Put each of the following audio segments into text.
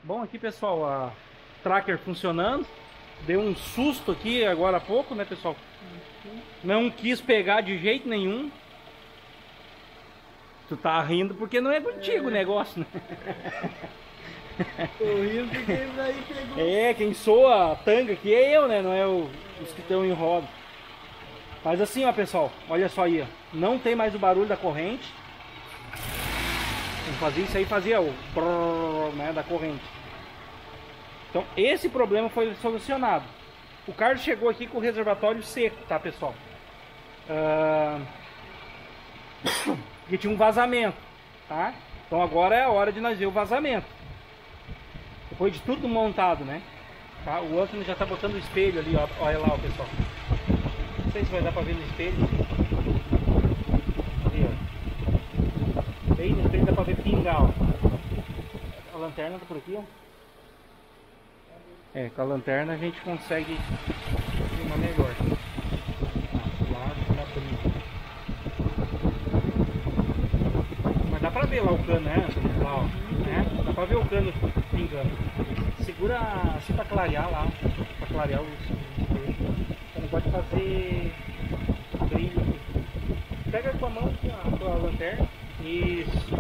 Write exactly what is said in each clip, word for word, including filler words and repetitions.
Bom, aqui pessoal, a tracker funcionando. Deu um susto aqui agora há pouco, né pessoal? Não quis pegar de jeito nenhum. Tu tá rindo porque não é contigo é. o negócio, né? Tô rindo porque ele daí pegou. É, quem soa a tanga aqui é eu, né? Não é o, os que estão em roda. Mas assim, ó pessoal, olha só aí, ó. Não tem mais o barulho da corrente. Vamos fazer isso aí, fazia o brrr, né, da corrente. Então esse problema foi solucionado. O Carlos chegou aqui com o reservatório seco, tá pessoal? Uh... que tinha um vazamento, tá? Então agora é a hora de nós ver o vazamento. Depois de tudo montado, né? Tá? O Anthony já tá botando o espelho ali, ó. Olha lá, ó, pessoal. Não sei se vai dar pra ver no espelho. Ali, ó. Bem no espelho dá pra ver pingar, ó. A lanterna tá por aqui, ó. É, com a lanterna a gente consegue filmar melhor. Lá dá pra ver. Mas dá pra ver lá o cano, né? Lá, ó. Né? Dá pra ver o cano pingando. Segura assim pra clarear lá. Pra clarear os. Você não pode fazer brilho aqui. Pega com a mão aqui, ó, com a lanterna. Isso.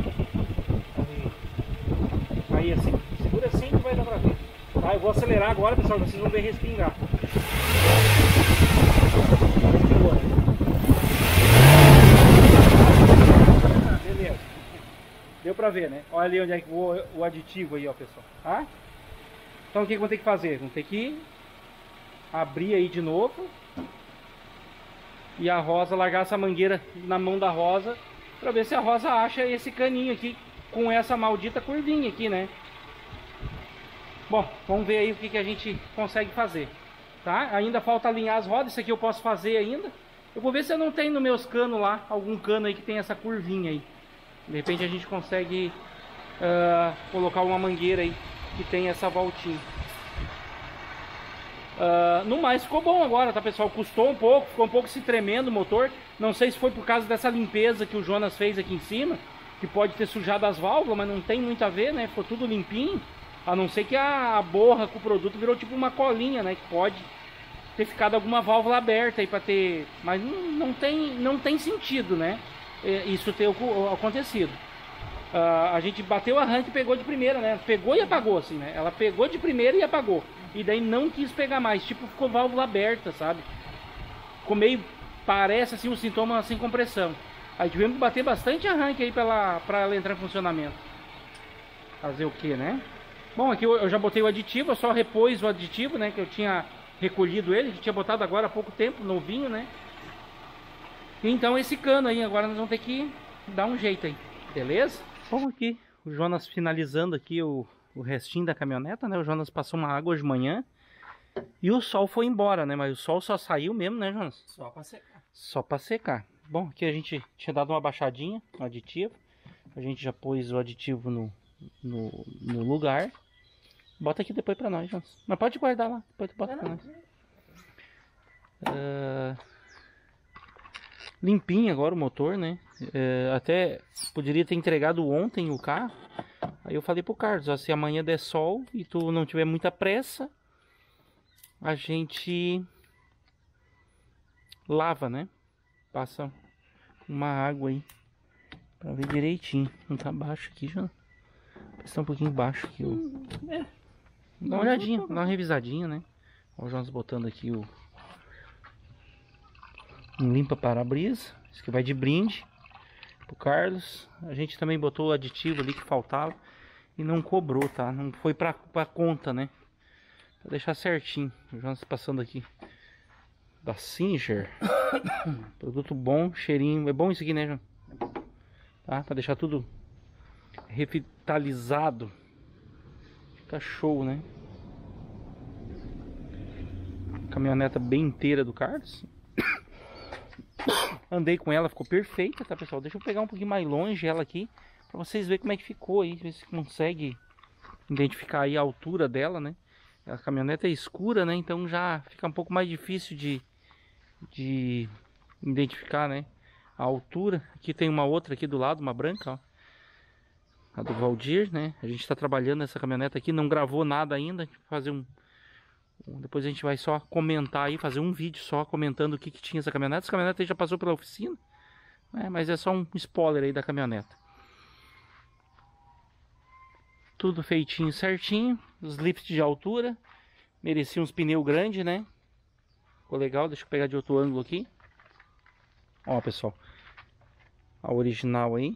Aí assim. Segura assim que vai dar pra ver. Tá, eu vou acelerar agora, pessoal, vocês vão ver respingar. Ah, beleza. Deu pra ver, né? Olha ali onde é que o, o aditivo aí, ó, pessoal. Tá? Então o que eu vou ter que fazer? Vou ter que abrir aí de novo. E a Rosa largar essa mangueira na mão da Rosa. Pra ver se a Rosa acha esse caninho aqui com essa maldita curvinha aqui, né? Bom, vamos ver aí o que, que a gente consegue fazer, tá? Ainda falta alinhar as rodas, isso aqui eu posso fazer ainda. Eu vou ver se eu não tenho nos meus canos lá, algum cano aí que tem essa curvinha aí. De repente a gente consegue uh, colocar uma mangueira aí que tem essa voltinha. Uh, no mais ficou bom agora, tá pessoal? Custou um pouco, ficou um pouco se tremendo o motor. Não sei se foi por causa dessa limpeza que o Jonas fez aqui em cima, que pode ter sujado as válvulas, mas não tem muito a ver, né? Ficou tudo limpinho. A não ser que a borra com o produto virou tipo uma colinha, né? Que pode ter ficado alguma válvula aberta aí para ter... Mas não, não, tem, não tem sentido, né? Isso ter acontecido. Uh, a gente bateu o arranque e pegou de primeira, né? Pegou e apagou, assim, né? Ela pegou de primeira e apagou. E daí não quis pegar mais. Tipo, ficou válvula aberta, sabe? Ficou meio... Parece, assim, um sintoma sem compressão. Aí tivemos que bater bastante arranque aí para ela, pra ela entrar em funcionamento. Fazer o que, né? Bom, aqui eu já botei o aditivo, eu só repus o aditivo, né? Que eu tinha recolhido ele, que tinha botado agora há pouco tempo, novinho, né? Então esse cano aí, agora nós vamos ter que dar um jeito aí, beleza? Bom, aqui o Jonas finalizando aqui o, o restinho da caminhoneta, né? O Jonas passou uma água hoje de manhã e o sol foi embora, né? Mas o sol só saiu mesmo, né, Jonas? Só pra secar. Só pra secar. Bom, aqui a gente tinha dado uma baixadinha no aditivo. A gente já pôs o aditivo no, no, no lugar. Bota aqui depois pra nós, Jonas. Mas pode guardar lá, depois tu bota pra nós. Uh, limpinho agora o motor, né? Uh, até poderia ter entregado ontem o carro. Aí eu falei pro Carlos, ó, se amanhã der sol e tu não tiver muita pressa, a gente lava, né? Passa uma água aí pra ver direitinho. Não tá baixo aqui, já. Está um pouquinho baixo aqui, ó. É. Dá uma olhadinha, dá uma revisadinha, né? Ó, o Jonas botando aqui o um limpa para-brisa. Isso que vai de brinde pro Carlos. A gente também botou o aditivo ali que faltava e não cobrou, tá? Não foi pra, pra conta, né? Pra deixar certinho. O Jonas passando aqui da Singer. Produto bom, cheirinho. É bom isso aqui, né, João? Tá? Pra deixar tudo revitalizado. Fica show, né? Caminhoneta bem inteira do Carlos. Andei com ela, ficou perfeita, tá, pessoal? Deixa eu pegar um pouquinho mais longe ela aqui pra vocês verem como é que ficou aí. Ver se consegue identificar aí a altura dela, né? A caminhoneta é escura, né? Então já fica um pouco mais difícil de, de identificar, né? A altura. Aqui tem uma outra aqui do lado, uma branca, ó. a do Valdir, né? A gente tá trabalhando nessa caminhonete aqui, não gravou nada ainda. Fazer um... Depois a gente vai só comentar aí, fazer um vídeo só comentando o que, que tinha essa caminhonete. Essa caminhonete aí já passou pela oficina, né? Mas é só um spoiler aí da caminhonete. Tudo feitinho certinho, os lifts de altura. Merecia uns pneus grandes, né? Ficou legal, deixa eu pegar de outro ângulo aqui. Ó, pessoal, a original aí.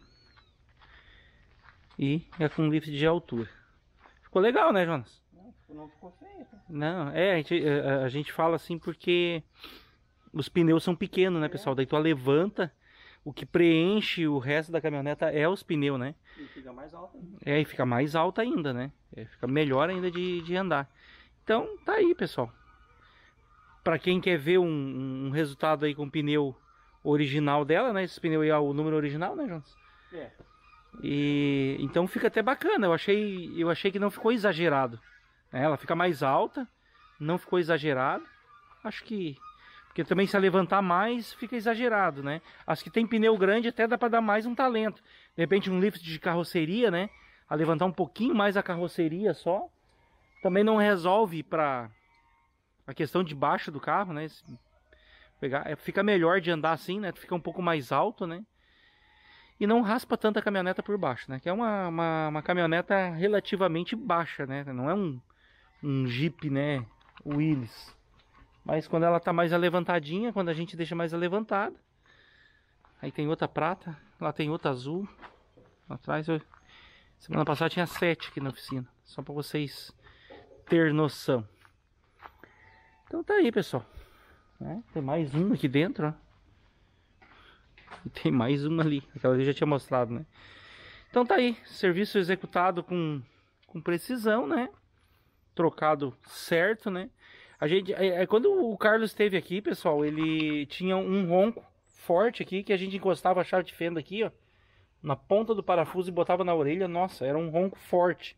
E é com lift de altura. Ficou legal, né, Jonas? Não, não ficou feio. Tá? Não, é, a gente, a, a gente fala assim porque os pneus são pequenos, né, pessoal? Daí tu levanta, o que preenche o resto da caminhoneta é os pneus, né? E fica mais alto ainda. É, e fica mais alta ainda, né? É, fica melhor ainda de, de andar. Então, tá aí, pessoal. Pra quem quer ver um, um resultado aí com o pneu original dela, né? Esse pneu aí é o número original, né, Jonas? É. E então fica até bacana. Eu achei, eu achei que não ficou exagerado. Ela fica mais alta, não ficou exagerado. Acho que porque também se ela levantar mais fica exagerado, né? As que tem pneu grande até dá para dar mais um talento. De repente um lift de carroceria, né? A levantar um pouquinho mais a carroceria só, também não resolve para a questão de baixo do carro, né? Pegar, fica melhor de andar assim, né? Fica um pouco mais alto, né? E não raspa tanta caminhoneta por baixo, né? Que é uma, uma, uma caminhoneta relativamente baixa, né? Não é um, um Jeep, né? Willys. Mas quando ela tá mais alevantadinha, quando a gente deixa mais alevantada. Aí tem outra prata, lá tem outra azul. Lá atrás, eu... semana passada tinha sete aqui na oficina. Só para vocês ter noção. Então tá aí, pessoal. É, tem mais um aqui dentro, ó. E tem mais uma ali, aquela ali eu já tinha mostrado, né? Então tá aí, serviço executado com, com precisão, né? Trocado certo, né? A gente, é, é, quando o Carlos esteve aqui, pessoal, ele tinha um ronco forte aqui, que a gente encostava a chave de fenda aqui, ó, na ponta do parafuso e botava na orelha. Nossa, era um ronco forte.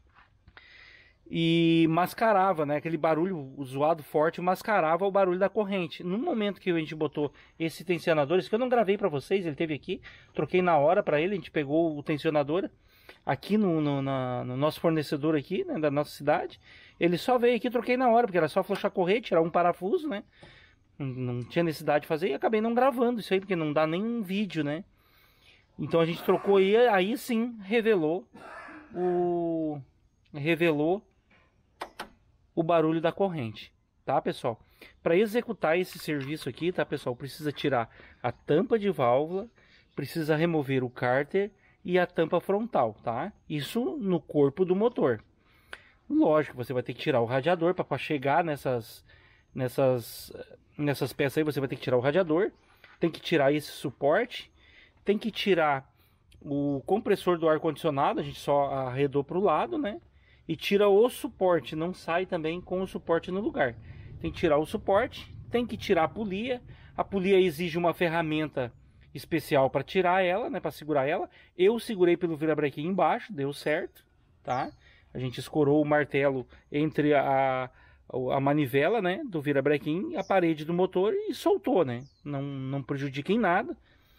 E mascarava, né? Aquele barulho zoado forte mascarava o barulho da corrente. No momento que a gente botou esse tensionador, isso que eu não gravei para vocês, ele teve aqui, troquei na hora para ele, a gente pegou o tensionador aqui no, no, na, no nosso fornecedor aqui, né, da nossa cidade. Ele só veio aqui, troquei na hora, porque era só afrouxar a corrente, tirar um parafuso, né? Não, não tinha necessidade de fazer e acabei não gravando isso aí, porque não dá nenhum vídeo, né? Então a gente trocou e aí sim revelou o... revelou o barulho da corrente, tá, pessoal? Para executar esse serviço aqui, tá, pessoal, precisa tirar a tampa de válvula, precisa remover o cárter e a tampa frontal, tá? Isso no corpo do motor. Lógico, você vai ter que tirar o radiador para chegar nessas nessas nessas peças aí, você vai ter que tirar o radiador, tem que tirar esse suporte, tem que tirar o compressor do ar condicionado, a gente só arredou para o lado, né? E tira o suporte, não sai também com o suporte no lugar. Tem que tirar o suporte, tem que tirar a polia. A polia exige uma ferramenta especial para tirar ela, né, para segurar ela. Eu segurei pelo virabrequim embaixo, deu certo, tá? A gente escorou o martelo entre a, a manivela, né, do virabrequim, a parede do motor e soltou, né? Não, não prejudica em nada.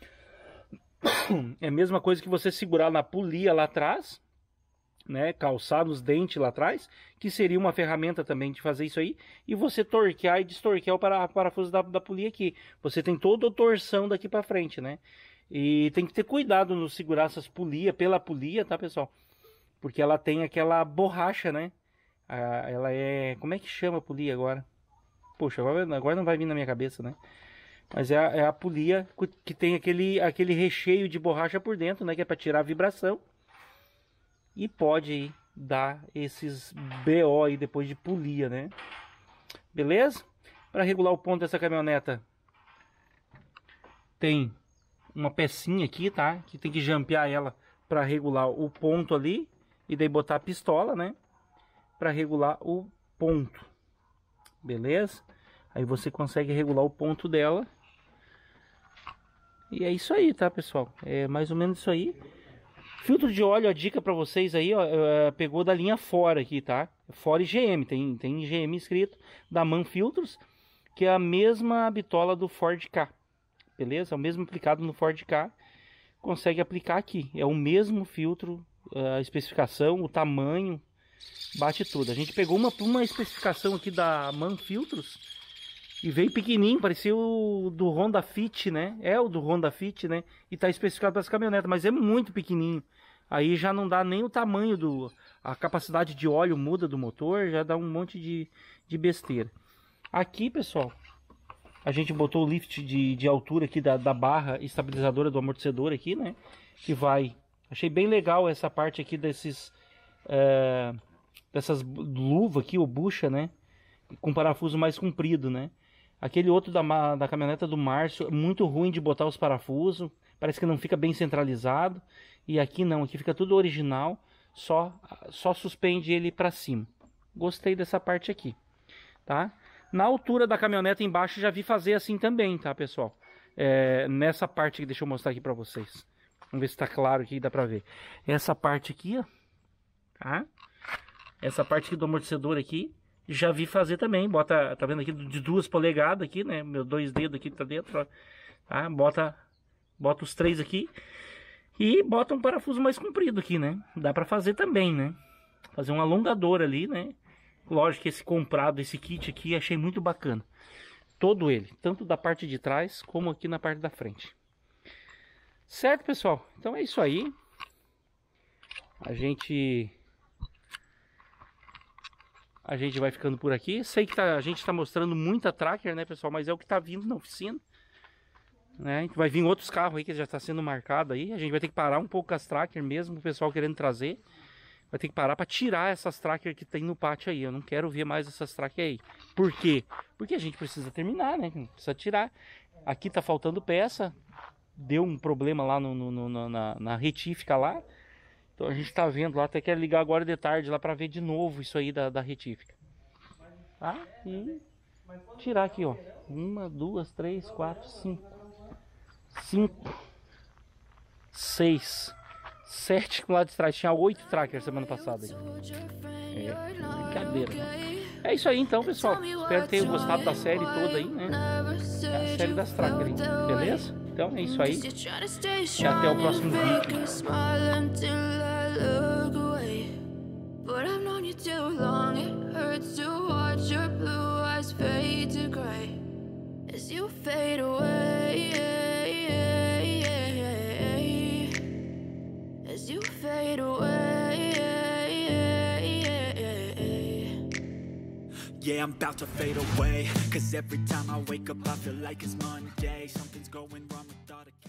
É a mesma coisa que você segurar na polia lá atrás, né, calçar nos dentes lá atrás, que seria uma ferramenta também de fazer isso aí, e você torquear e destorquear o parafuso da, da polia aqui. Você tem toda a torção daqui para frente, né? E tem que ter cuidado no segurar essas polias, pela polia, tá, pessoal? Porque ela tem aquela borracha, né? Ah, ela é... como é que chama a polia agora? Poxa, agora, agora não vai vir na minha cabeça, né? Mas é a, é a polia que tem aquele, aquele recheio de borracha por dentro, né? Que é para tirar a vibração. E pode aí dar esses B O aí depois de polia, né? Beleza? Para regular o ponto dessa caminhoneta, tem uma pecinha aqui, tá? Que tem que jampear ela para regular o ponto ali. E daí botar a pistola, né? Para regular o ponto. Beleza? Aí você consegue regular o ponto dela. E é isso aí, tá, pessoal? É mais ou menos isso aí. Filtro de óleo, a dica para vocês aí, ó, pegou da linha Fora aqui, tá? Fora e G M, tem, tem G M escrito, da Man Filtros, que é a mesma bitola do Ford Ka, beleza? É o mesmo aplicado no Ford Ka, consegue aplicar aqui, é o mesmo filtro a especificação, o tamanho, bate tudo. A gente pegou uma, uma especificação aqui da MAN Filtros e veio pequenininho, parecia o do Honda Fit, né? É o do Honda Fit, né? E tá especificado para essa caminhonete, mas é muito pequenininho. Aí já não dá nem o tamanho do... A capacidade de óleo muda do motor, já dá um monte de, de besteira. Aqui, pessoal, a gente botou o lift de, de altura aqui da, da barra estabilizadora do amortecedor aqui, né? Que vai... Achei bem legal essa parte aqui desses... É, dessas luvas aqui, ou bucha, né? Com parafuso mais comprido, né? Aquele outro da, da caminhoneta do Márcio, muito ruim de botar os parafusos. Parece que não fica bem centralizado. E aqui não, aqui fica tudo original. Só, só suspende ele para cima. Gostei dessa parte aqui, tá? Na altura da caminhoneta embaixo já vi fazer assim também, tá, pessoal? É, nessa parte aqui, deixa eu mostrar aqui para vocês. Vamos ver se tá claro aqui, dá pra ver. Essa parte aqui, ó. Tá? Essa parte aqui do amortecedor aqui. Já vi fazer também, bota, tá vendo aqui, de duas polegadas aqui, né, meu dois dedos aqui tá dentro, ó, tá, bota, bota os três aqui, e bota um parafuso mais comprido aqui, né, dá pra fazer também, né, fazer um alongador ali, né, lógico que esse comprado, esse kit aqui, achei muito bacana, todo ele, tanto da parte de trás, como aqui na parte da frente, certo, pessoal, então é isso aí, a gente... A gente vai ficando por aqui. Sei que tá, a gente está mostrando muita tracker, né, pessoal? Mas é o que está vindo na oficina. Né? Vai vir outros carros aí que já está sendo marcado aí. A gente vai ter que parar um pouco com as tracker mesmo. O pessoal querendo trazer. Vai ter que parar para tirar essas tracker que tem no pátio aí. Eu não quero ver mais essas tracker aí. Por quê? Porque a gente precisa terminar, né? Precisa tirar. Aqui tá faltando peça. Deu um problema lá no, no, no, na, na retífica lá. Então a gente tá vendo lá, até quero ligar agora de tarde lá pra ver de novo isso aí da, da retífica. Tá? E tirar aqui, ó. Uma, duas, três, quatro, cinco. Cinco. Seis. Sete lá de trás. Tinha oito trackers semana passada. É, brincadeira, né? É isso aí então, pessoal. Espero que tenham gostado da série toda aí, né? É a série das trackers aí, beleza? Então é isso aí. E até o próximo vídeo. But I've known you too long, it hurts to watch your blue eyes fade to gray as you fade away, as you fade away. Yeah, I'm about to fade away, cause every time I wake up I feel like it's Monday. Something's going wrong with all the